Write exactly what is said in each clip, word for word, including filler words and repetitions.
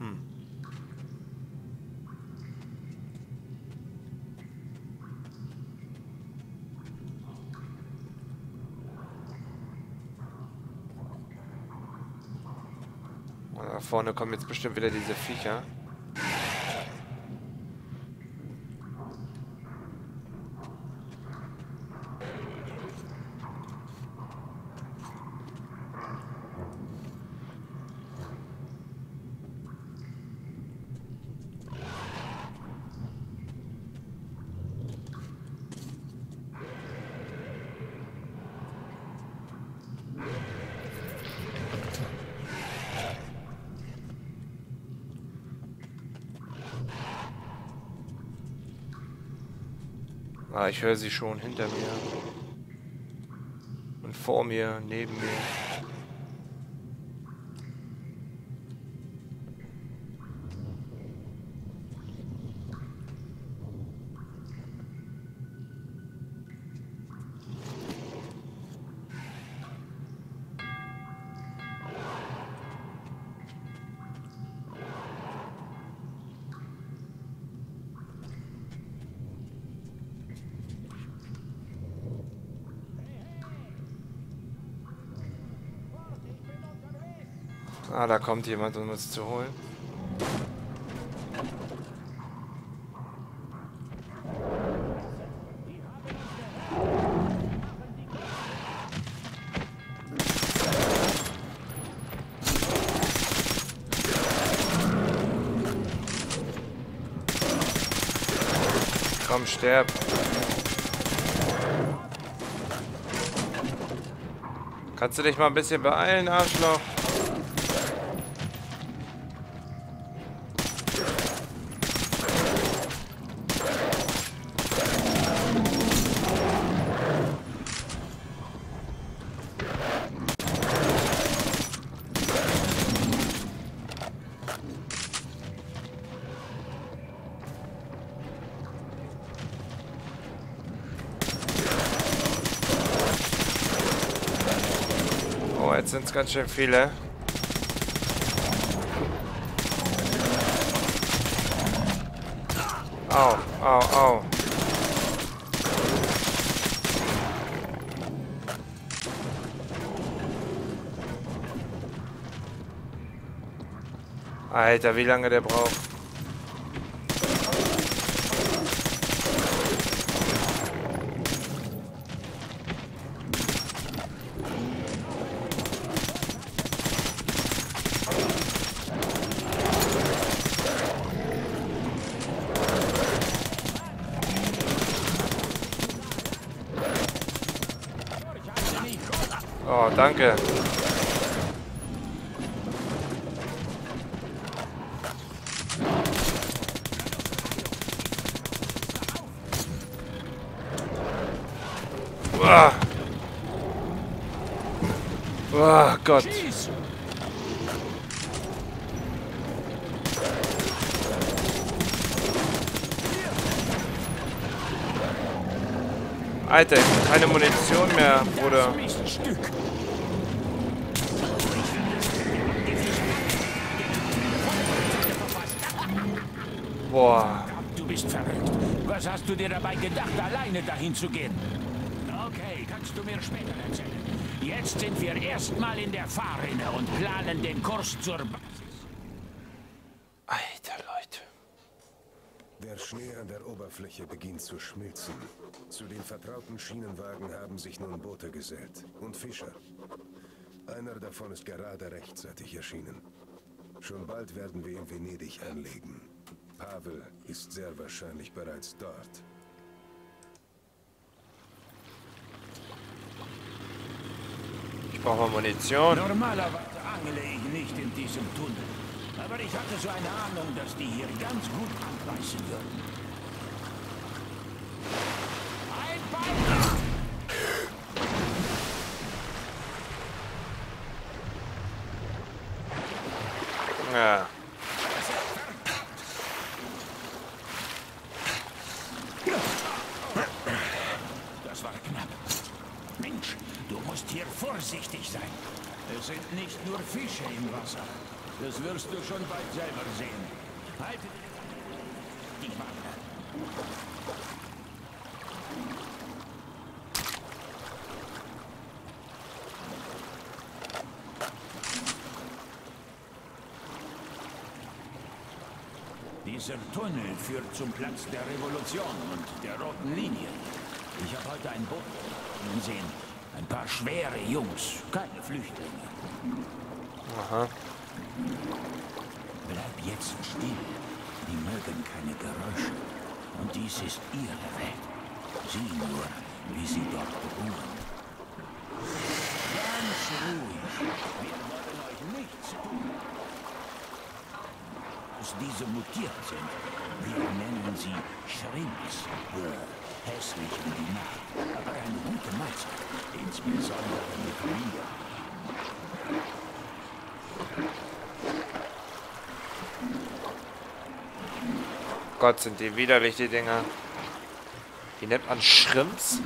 Hm. Da vorne kommen jetzt bestimmt wieder diese Viecher. Ah, ich höre sie schon hinter mir. Und vor mir, neben mir. Ah, da kommt jemand, um uns zu holen. Komm, sterb. Kannst du dich mal ein bisschen beeilen, Arschloch? Oh, jetzt sind es ganz schön viele. Au, au, au. Alter, wie lange der braucht. Oh, danke. Uah. Oh Gott. Alter, keine Munition mehr, Bruder. Boah. Du bist verrückt. Was hast du dir dabei gedacht, alleine dahin zu gehen? Okay, kannst du mir später erzählen. Jetzt sind wir erstmal in der Fahrrinne und planen den Kurs zur Basis. Alter, Leute. Der Schnee an der Oberfläche beginnt zu schmilzen. Zu den vertrauten Schienenwagen haben sich nun Boote gesellt und Fischer. Einer davon ist gerade rechtzeitig erschienen. Schon bald werden wir in Venedig anlegen. Pavel ist sehr wahrscheinlich bereits dort. Ich brauche mal Munition. Normalerweise angle ich nicht in diesem Tunnel. Aber ich hatte so eine Ahnung, dass die hier ganz gut anbeißen würden. Ein Bein! Ja. Das war knapp. Mensch, du musst hier vorsichtig sein. Es sind nicht nur Fische im Wasser. Das wirst du schon bald selber sehen. Halte die Wanne. Dieser Tunnel führt zum Platz der Revolution und der roten Linie. Ich habe heute ein Boot gesehen. Ein paar schwere Jungs, keine Flüchtlinge. Aha. Bleib jetzt still. Die mögen keine Geräusche. Und dies ist ihre Welt. Sieh nur, wie sie dort ruhen. Ganz ruhig. Wir wollen euch nichts tun. Dass diese mutiert sind. Wir nennen sie Shrimps. Hässlich wie die Nacht, aber eine gute Mahlzeit. Insbesondere mit mir. Gott, sind die widerlich, die Dinger. Die nennt man Shrimps.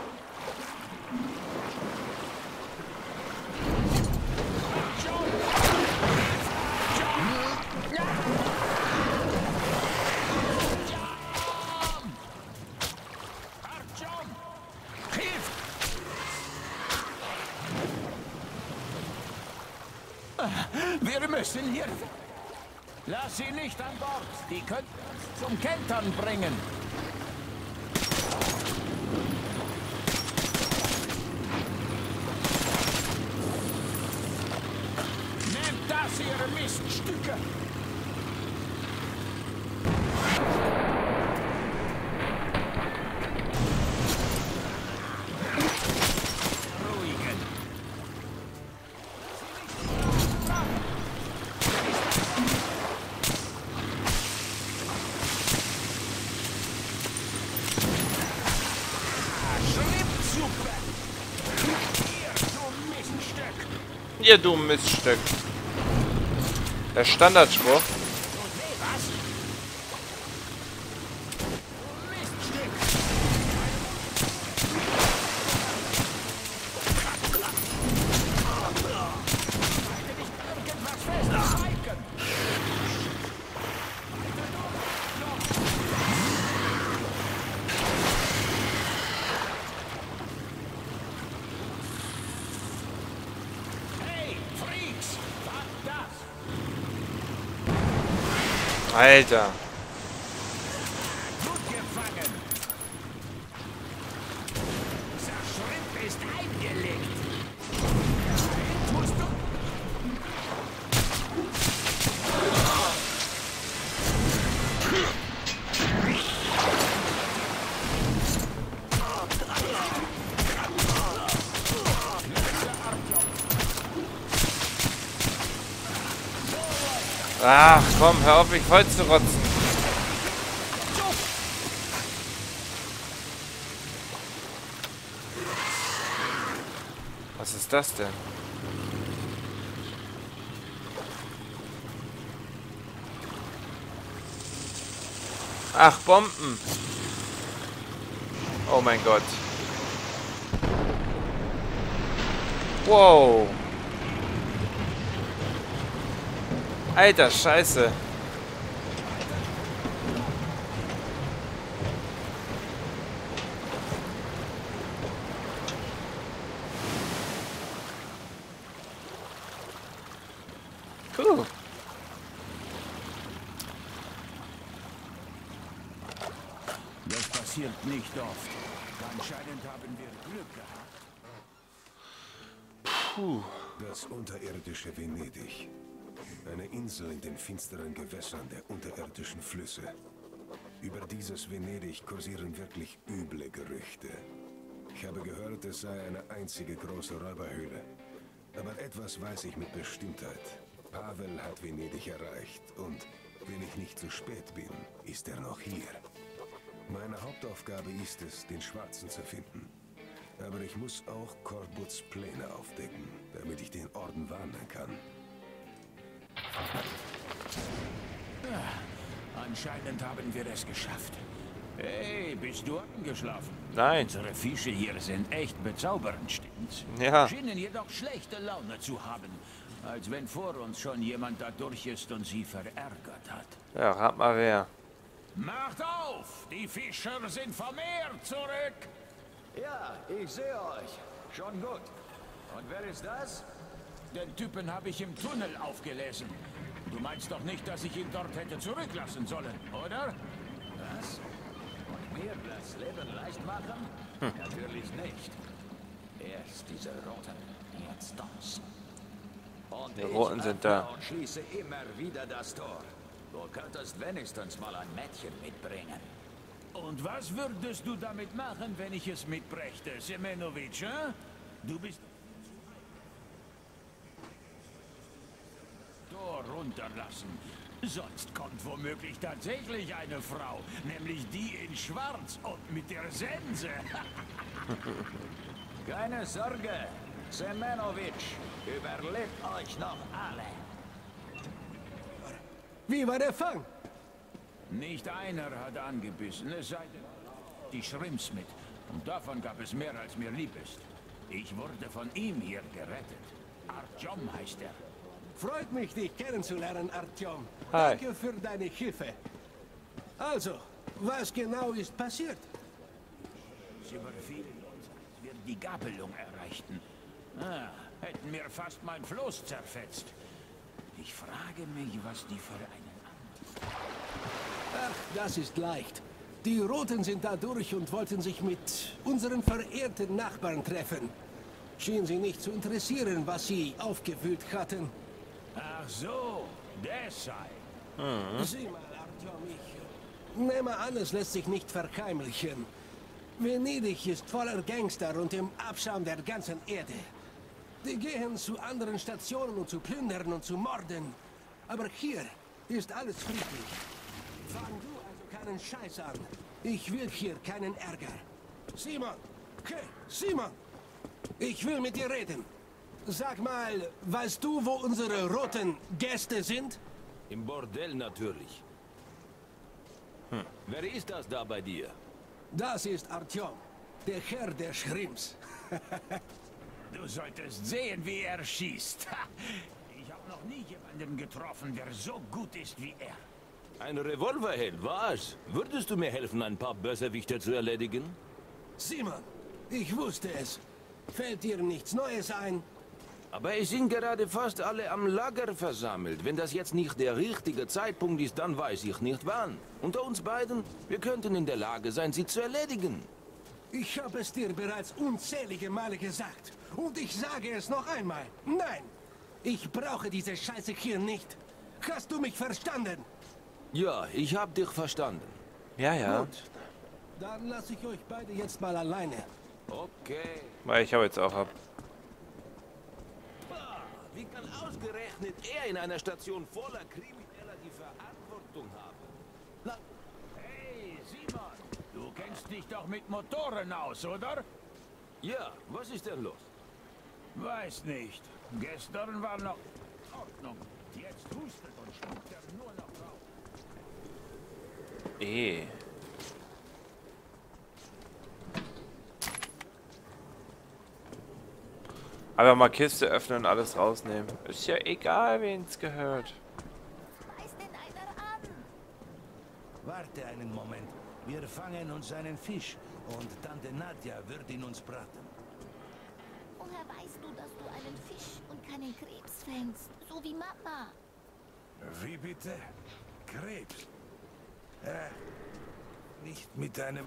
Wir müssen hier... Lass sie nicht an Bord. Die könnten uns zum Kentern bringen. Nehmt das, ihre Miststücke. Ihr du Miststück. Der Standardspruch. Alter. Gut gefangen. Dieser Shrimp ist eingelegt. Musst du... Ach komm, hör auf, mich voll zu rotzen. Was ist das denn? Ach, Bomben. Oh mein Gott. Wow. Alter, Scheiße. Puh. Das passiert nicht oft. Anscheinend haben wir Glück gehabt. Puh. Das unterirdische Venedig. Eine Insel in den finsteren Gewässern der unterirdischen Flüsse. Über dieses Venedig kursieren wirklich üble Gerüchte. Ich habe gehört, es sei eine einzige große Räuberhöhle. Aber etwas weiß ich mit Bestimmtheit. Pavel hat Venedig erreicht und wenn ich nicht zu spät bin, ist er noch hier. Meine Hauptaufgabe ist es, den Schwarzen zu finden. Aber ich muss auch Corbuts Pläne aufdecken, damit ich den Orden warnen kann. Ja, anscheinend haben wir es geschafft. Hey, bist du eingeschlafen? Nein. Unsere Fische hier sind echt bezaubernd, stimmt's? Ja. Schienen jedoch schlechte Laune zu haben. Als wenn vor uns schon jemand da durch ist und sie verärgert hat. Ja, rat mal wer. Macht auf! Die Fischer sind vom Meer zurück! Ja, ich sehe euch. Schon gut. Und wer ist das? Den Typen habe ich im Tunnel aufgelesen. Du meinst doch nicht, dass ich ihn dort hätte zurücklassen sollen, oder? Was? Und mir das Leben leicht machen? Hm. Natürlich nicht. Erst diese Roten, jetzt das. Und Die Roten sind da. Und schließe immer wieder das Tor. Du könntest wenigstens mal ein Mädchen mitbringen. Und was würdest du damit machen, wenn ich es mitbrächte, Semenovic, äh? Du bist... Tor runterlassen. Sonst kommt womöglich tatsächlich eine Frau, nämlich die in Schwarz und mit der Sense. Keine Sorge, Semenovic überlebt euch noch alle. Wie war der Fang? Nicht einer hat angebissen, es sei denn die Shrimps mit. Und davon gab es mehr, als mir lieb ist. Ich wurde von ihm hier gerettet. Artyom heißt er. Freut mich, dich kennenzulernen, Artyom. Hi. Danke für deine Hilfe. Also, was genau ist passiert? Sie überfielen uns, als wir die Gabelung erreichten. Ah, hätten mir fast mein Floß zerfetzt. Ich frage mich, was die für einen... Ach, das ist leicht. Die Roten sind da durch und wollten sich mit unseren verehrten Nachbarn treffen. Schien sie nicht zu interessieren, was sie aufgewühlt hatten. Ach so, deshalb. Mhm. Sieh mal, Artyom, ich nehme an, es lässt sich nicht verheimlichen. Venedig ist voller Gangster und im Abschaum der ganzen Erde. Die gehen zu anderen Stationen, um zu plündern und zu morden. Aber hier ist alles friedlich. Fang du also keinen Scheiß an. Ich will hier keinen Ärger. Simon! Okay, Simon! Ich will mit dir reden. Sag mal, weißt du, wo unsere roten Gäste sind? Im Bordell natürlich. Hm. Wer ist das da bei dir? Das ist Artyom, der Herr der Shrimps. Du solltest sehen, wie er schießt. Ich habe noch nie jemanden getroffen, der so gut ist wie er. Ein Revolverheld, was? Würdest du mir helfen, ein paar Bösewichter zu erledigen? Simon, ich wusste es. Fällt dir nichts Neues ein? Aber es sind gerade fast alle am Lager versammelt. Wenn das jetzt nicht der richtige Zeitpunkt ist, dann weiß ich nicht wann. Unter uns beiden, wir könnten in der Lage sein, sie zu erledigen. Ich habe es dir bereits unzählige Male gesagt. Und ich sage es noch einmal. Nein, ich brauche diese Scheiße hier nicht. Hast du mich verstanden? Ja, ich habe dich verstanden. Ja, ja. Gut. Dann lasse ich euch beide jetzt mal alleine. Okay. Weil ich habe jetzt auch ab. Wie kann ausgerechnet er in einer Station voller Krimineller die Verantwortung haben? Na, Hey, Simon, du kennst dich doch mit Motoren aus, oder? ja, was ist denn los? Weiß nicht. Gestern war noch in Ordnung. Jetzt hustet und spuckt er nur noch drauf. Eh. Aber mal Kiste öffnen und alles rausnehmen. Ist ja egal, wen es gehört. Weiß denn einer an? Warte einen Moment. Wir fangen uns einen Fisch und Tante Nadja wird ihn uns braten. Woher weißt du, dass du einen Fisch und keinen Krebs fängst? So wie Mama. Wie bitte? Krebs? Äh, nicht mit einem...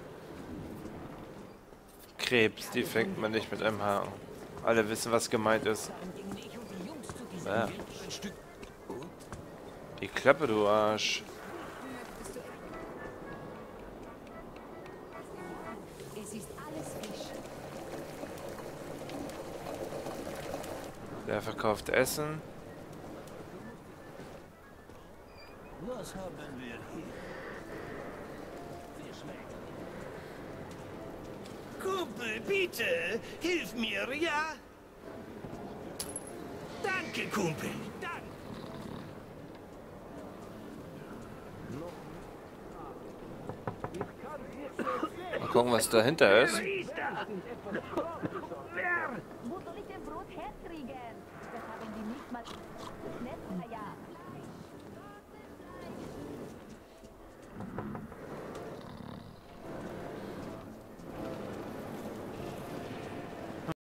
Krebs, die fängt man nicht mit einem Haken. Alle wissen, was gemeint ist. Ja. Die Klappe, du Arsch. Es ist alles Fisch. Der verkauft Essen. Was haben wir hier? Kumpel, bitte, hilf mir, ja? Danke, Kumpel, danke. Mal gucken, was dahinter ist.